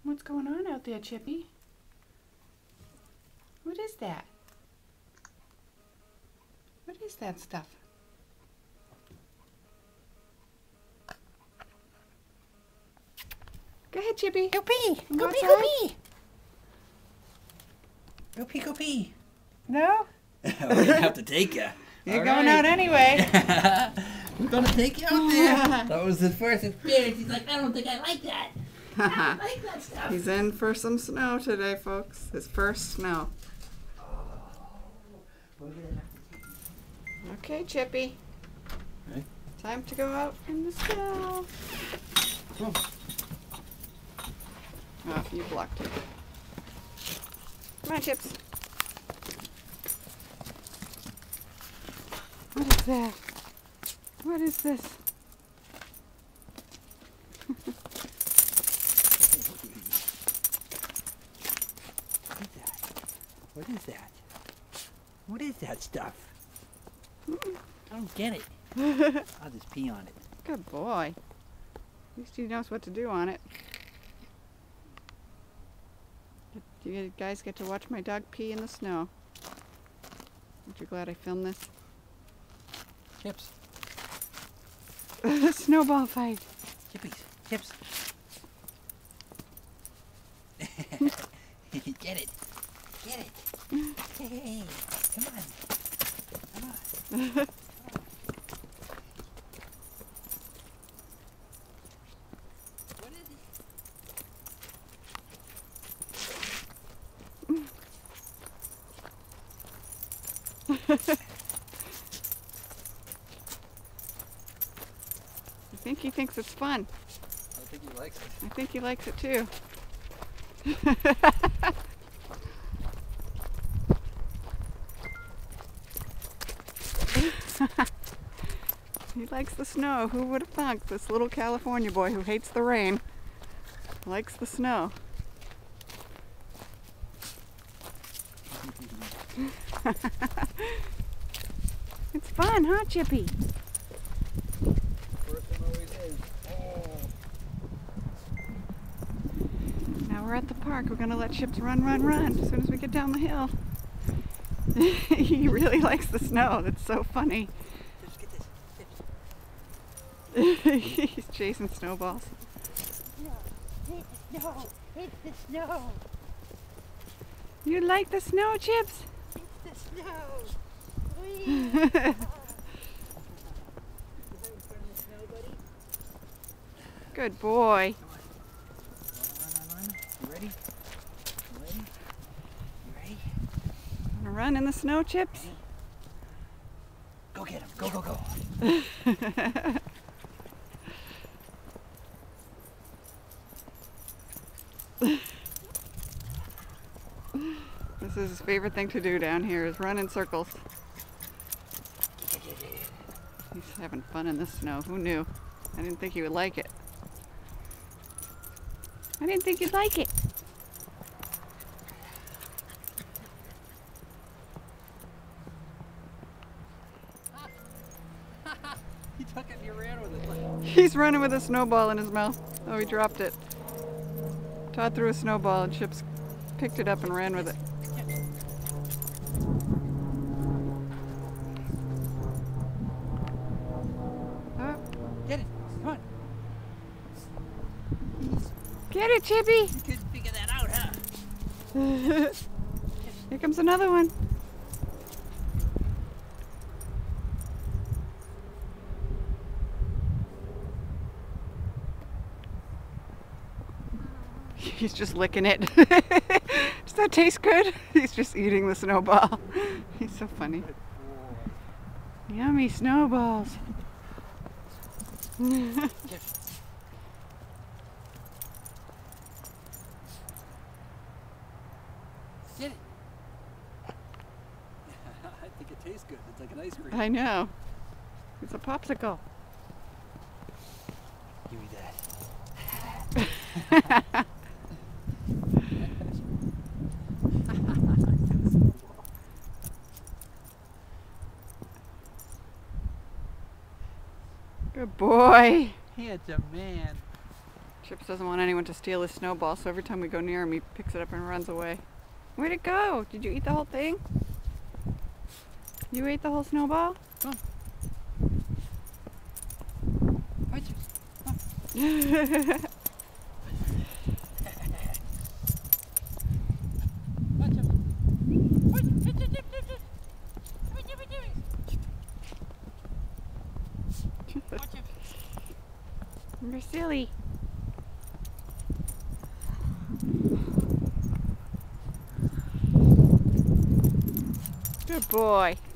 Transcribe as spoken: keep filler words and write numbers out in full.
What's going on out there, Chippy? What is that? What is that stuff? Go ahead, Chippy. Go pee! Go Go pee, go outside. pee! Go pee, go pee! No? We're gonna have to take you. You're going out anyway. We're gonna take you out there. That was his first experience. He's like, I don't think I like that. I don't like that stuff. He's in for some snow today, folks. His first snow. We're gonna have to take you. Okay, Chippy. Okay. Time to go out in the snow. Come on. Oh, you blocked it. Come on, Chips. What is that? What is this? What is that? What is that stuff? I don't get it. I'll just pee on it. Good boy. At least he knows what to do on it. Do you guys get to watch my dog pee in the snow? Aren't you glad I filmed this? Chips. Snowball fight. Chippies. Chips. Get it. Get it. Hey, come on. Come on. What is it? I think he thinks it's fun. I think he likes it. I think he likes it too. He likes the snow. Who would have thunk? This little California boy who hates the rain likes the snow. It's fun, huh, Chippy? First one always is. Oh. Now we're at the park. We're gonna let Chips run, run, run as soon as we get down the hill. He really likes the snow. That's so funny. Chips, get this. Chips. He's chasing snowballs. No, hit the snow. Hit the snow. You like the snow, Chips? Hit the snow. Good boy. Run, run, run. You ready? You ready? You ready? Wanna run in the snow, Chips? Go get him. Go, go, go. This is his favorite thing to do down here, is run in circles. He's having fun in the snow. Who knew? I didn't think he would like it. I didn't think you'd like it. He took it and you ran with it. Look. He's running with a snowball in his mouth. Oh, he dropped it. Todd threw a snowball and Chips picked it up and ran with it. Oh, Get it. Come on. get it, Chippy! You couldn't figure that out, huh? Here comes another one. He's just licking it. Does that taste good? He's just eating the snowball. He's so funny. Yummy snowballs. Get it. I think it tastes good. It's like an ice cream. I know. It's a popsicle. Give me that. Good boy. Handsome man. Chips doesn't want anyone to steal his snowball, so every time we go near him, he picks it up and runs away. Where'd it go? Did you eat the whole thing? You ate the whole snowball? Come on. Hi, Chips. Come on. Hi, Chips. Hi, Chips, Chips, Chips, Chips, Chips. Come here, come here, come here. Hi, Chips. You're silly. Good boy.